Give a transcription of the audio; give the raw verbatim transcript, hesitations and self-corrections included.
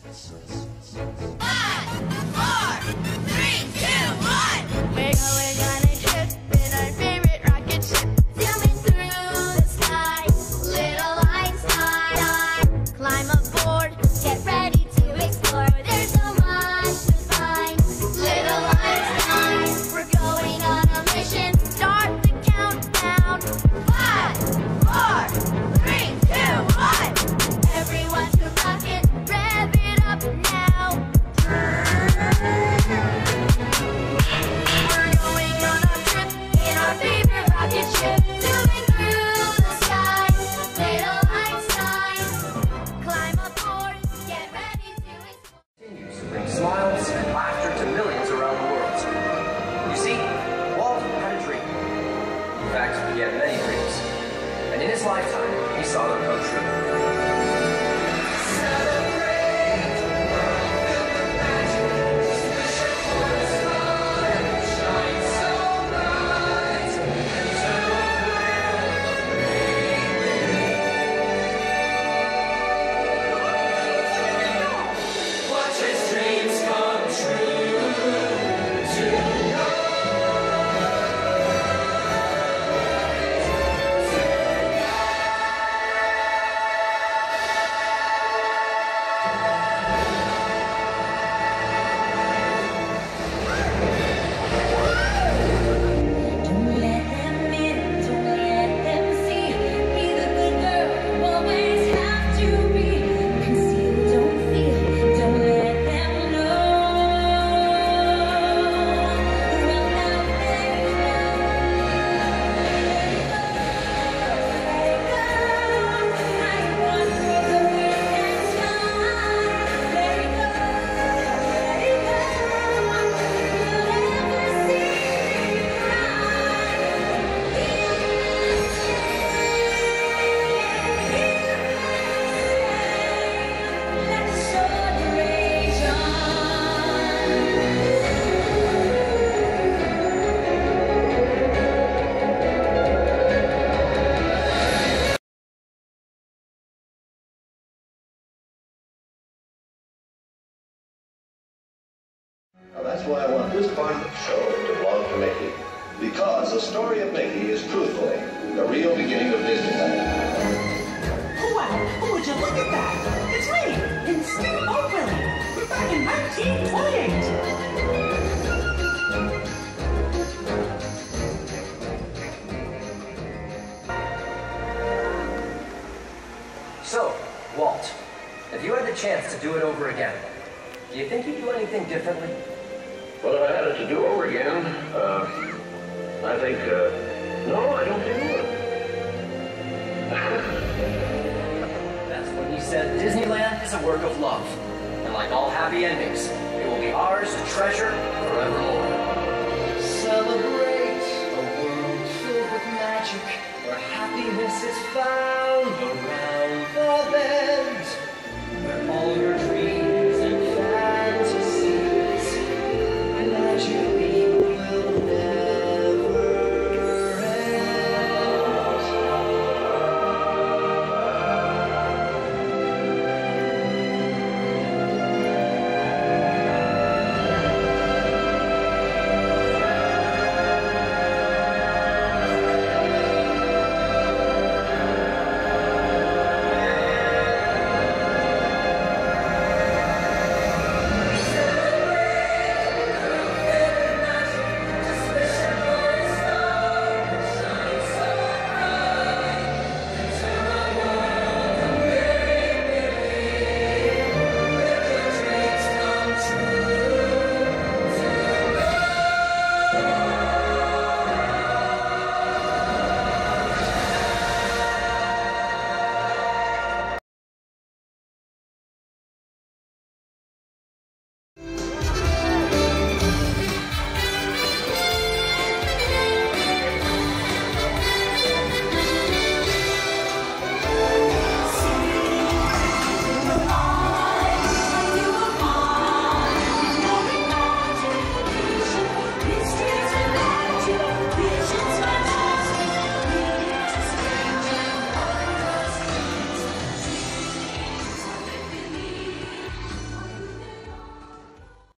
Five, four, three, two, one. We're going on a trip in our favorite rocket ship, zooming through the sky. Little Einstein, climb aboard, get ready to explore. There's so much to find. Little Einstein, we're going on a mission. Start the countdown. Five, four, three, two, one. Everyone to rocket, rev it up now. We're going on a trip in our favorite rocket ship, zooming through the sky. Little Einstein, climb aboard, get ready to explore. Continues to bring smiles and laughter to millions around the world. You see, Walt had a dream. In fact, he had many dreams. And in his lifetime, he saw them come true. Now that's why I want this part of the show to belong to Mickey. Because the story of Mickey is truthfully the real beginning of Disneyland. Oh, wow. Oh, would you look at that? It's me, in Steve Oakwillie. We're back in nineteen twenty-eight. So, Walt, if you had the chance to do it over again, do you think you'd do anything differently? Well, if I had it to do over again, uh, I think, uh, no, I don't think I would. That's when he said Disneyland is a work of love. And like all happy endings, it will be ours to treasure forevermore. Celebrate a world filled with magic, where happiness is found around the bend, where all